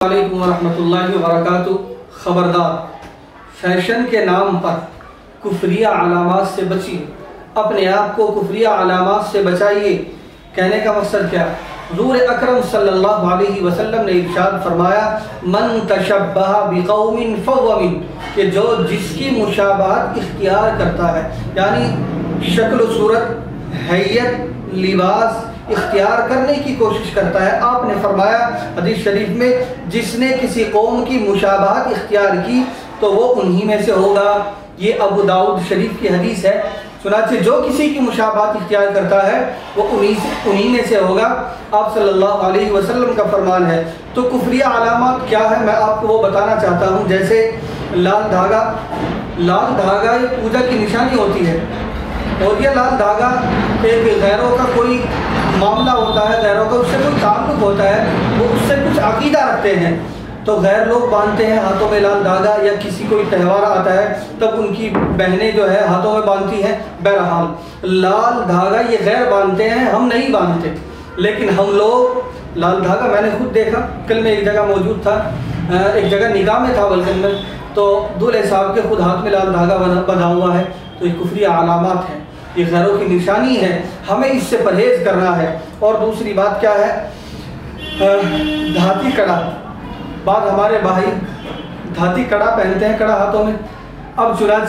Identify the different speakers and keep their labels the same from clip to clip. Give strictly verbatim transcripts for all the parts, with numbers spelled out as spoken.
Speaker 1: علیکم ورحمۃ اللہ وبرکاتہ۔ خبردار، فیشن کے نام پر کفریہ علامات سے بچیے، اپنے آپ کو کفریہ علامات سے بچائیے۔ کہنے کا مقصد کیا؟ حضور اکرم صلی اللہ علیہ وسلم نے ارشاد فرمایا، من تشبہ بقوم فہو منہ، کہ جو جس کی مشابہت اختیار کرتا ہے، یعنی شکل و صورت، حیت، لباس اختیار کرنے کی کوشش کرتا ہے۔ آپ نے فرمایا حدیث شریف میں، جس نے کسی قوم کی مشابہت اختیار کی تو وہ انہی میں سے ہوگا۔ یہ ابو داؤد شریف کی حدیث ہے۔ چنانچہ جو کسی کی مشابہت اختیار کرتا ہے وہ انہی سے انہی میں سے ہوگا۔ آپ صلی اللہ علیہ وسلم کا فرمان ہے۔ تو کفریہ علامات کیا ہے، میں آپ کو وہ بتانا چاہتا ہوں۔ جیسے لال دھاگا، لال دھاگا یہ پوجا کی نشانی ہوتی ہے، اور یہ لال دھاگا ایک غیروں کا کوئی معاملہ ہوتا ہے، غیروں کا اس سے کوئی تعلق ہوتا ہے، وہ اس سے کچھ عقیدہ رکھتے ہیں، تو غیر لوگ باندھتے ہیں ہاتھوں میں لال دھاگا، یا کسی کوئی تہوار آتا ہے تب ان کی بہنیں جو ہے ہاتھوں میں باندھتی ہیں۔ بہرحال لال دھاگا یہ غیر باندھتے ہیں، ہم نہیں باندھتے، لیکن ہم لوگ لال دھاگا، میں نے خود دیکھا، کل میں ایک جگہ موجود تھا، ایک جگہ نکاح میں تھا بلکہ میں، تو دولہے صاحب کے خود ہاتھ میں لال دھاگا بندھا ہوا ہے۔ تو یہ کفریہ علامات ہیں، یہ غیروں کی نشانی ہے، ہمیں اس سے پرہیز کرنا ہے۔ اور دوسری بات کیا ہے، دھاتی کڑا، بعض ہمارے بھائی دھاتی کڑا پہنتے ہیں، کڑا ہاتھوں میں۔ اب چنانچہ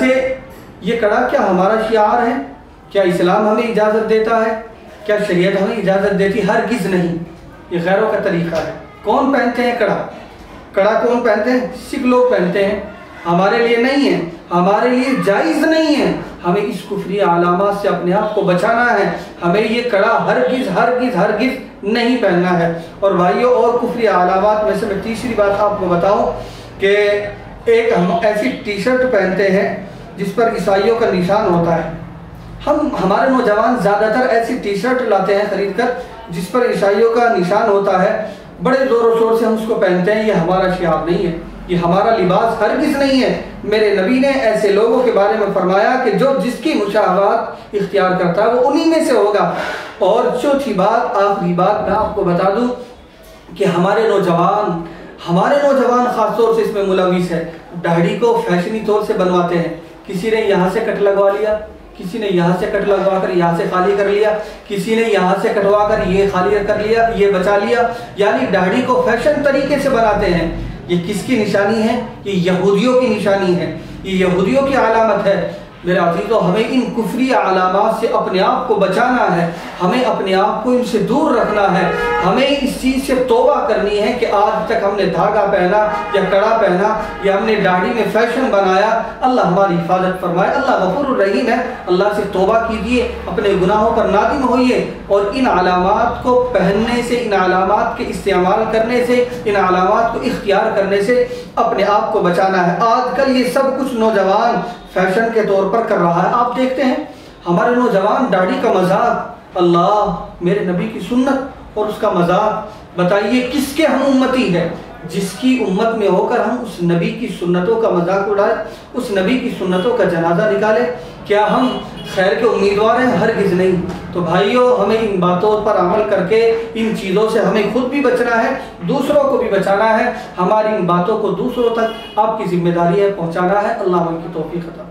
Speaker 1: یہ کڑا کیا ہمارا شعار ہے؟ کیا اسلام ہمیں اجازت دیتا ہے؟ کیا شریعت ہمیں اجازت دیتی؟ ہرگز نہیں، یہ غیروں کا طریقہ ہے۔ کون پہنتے ہیں کڑا؟ کڑا کون پہنتے ہیں؟ سکھ لوگ پہنتے ہیں، ہمارے لیے نہیں ہے، ہمارے لیے جائز نہیں ہے۔ ہمیں اس کفریہ علامات سے اپنے آپ کو بچانا ہے، ہمیں یہ کڑا ہرگز ہرگز ہرگز نہیں پہننا ہے۔ اور بھائیوں، اور کفریہ علامات میں سے میں تیسری بات آپ کو بتاؤں کہ ایک ہم ایسی ٹی شرٹ پہنتے ہیں جس پر عیسائیوں کا نشان ہوتا ہے۔ ہم ہمارے نوجوان زیادہ تر ایسی ٹی شرٹ لاتے ہیں خرید کر جس پر عیسائیوں کا نشان ہوتا ہے، بڑے زور و شور سے ہم اس کو پہنتے ہیں۔ یہ ہمارا شعار نہیں ہے، یہ ہمارا لباس ہرگز نہیں ہے۔ میرے نبی نے ایسے لوگوں کے بارے میں فرمایا کہ جو جس کی مشابہت اختیار کرتا ہے وہ انہی میں سے ہوگا۔ اور چوتھی بات، آخری بات میں آپ کو بتا دوں کہ ہمارے نوجوان ہمارے نوجوان خاص طور سے اس میں ملوث ہے، داڑھی کو فیشنی طور سے بنواتے ہیں۔ کسی نے یہاں سے کٹ لگوا لیا، کسی نے یہاں سے کٹ لگوا کر یہاں سے خالی کر لیا، کسی نے یہاں سے کٹوا کر یہ خالی کر لیا، یہ بچا لیا، یعنی داڑھی کو فیشن طریقے سے بناتے ہیں۔ یہ کس کی نشانی ہے؟ یہ یہودیوں کی نشانی ہے، یہ یہودیوں کی علامت ہے۔ میرے عزیزو، ہمیں ان کفریہ علامات سے اپنے آپ کو بچانا ہے، ہمیں اپنے آپ کو ان سے دور رکھنا ہے، ہمیں اس چیز سے توبہ کرنی ہے کہ آج تک ہم نے دھاگا پہنا یا کڑا پہنا یا ہم نے داڑھی میں فیشن بنایا۔ اللہ ہماری حفاظت فرمائے، اللہ غفور الرحیم ہے۔ اللہ سے توبہ کیجئے، اپنے گناہوں پر نادم ہوئیے، اور ان علامات کو پہننے سے، ان علامات کے استعمال کرنے سے، ان علامات کو اختیار کرنے سے اپنے آپ کو بچانا ہے۔ آج کل یہ سب کچھ نوجوان فیشن کے طور پر کر رہا ہے۔ آپ دیکھتے ہیں ہمارے نوجوان داڑھی کا مذاق، اللہ میرے نبی کی سنت اور اس کا مذاق، بتائیے کس کے ہم امتی ہے؟ جس کی امت میں ہو کر ہم اس نبی کی سنتوں کا مذاق اڑائے، اس نبی کی سنتوں کا جنازہ نکالے، کیا ہم خیر کے امیدوار ہیں؟ ہرگز نہیں۔ تو بھائیوں، ہمیں ان باتوں پر عمل کر کے ان چیزوں سے ہمیں خود بھی بچنا ہے، دوسروں کو بھی بچانا ہے۔ ہماری ان باتوں کو دوسروں تک آپ کی ذمہ داری ہے پہنچانا ہے۔ اللہ ہم کی توفیق عطا